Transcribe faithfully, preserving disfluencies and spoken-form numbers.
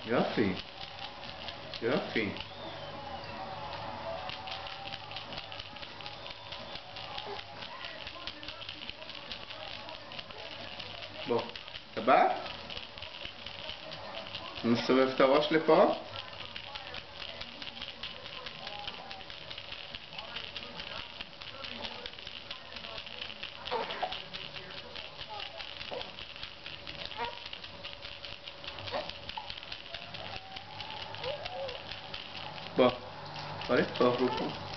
יופי. יופי. בוא, אתה בא? נסובב את הראש לפה. בוא, בוא לפה, בוא פה.